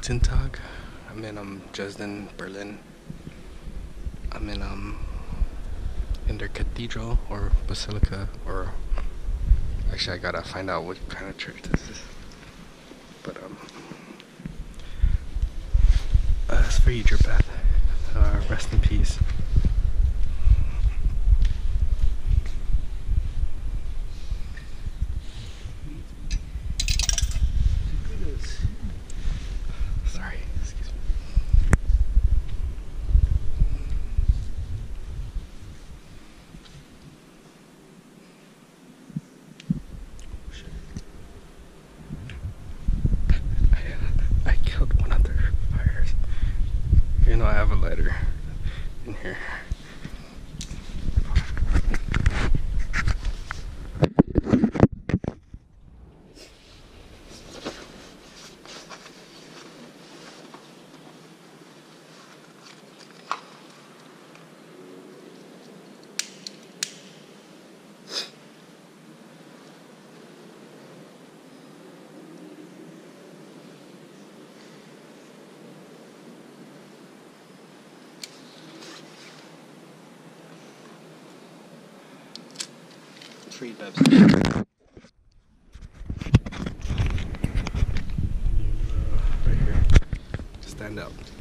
Guten Tag. I'm in Dresden, Berlin. I'm in their cathedral or basilica, or actually I gotta find out what kind of church this is. But it's for you, Beth. Rest in peace. Sorry, excuse me. I killed one of their fires. You know I have a lighter in here. Tree dubs. Right here. Just stand up.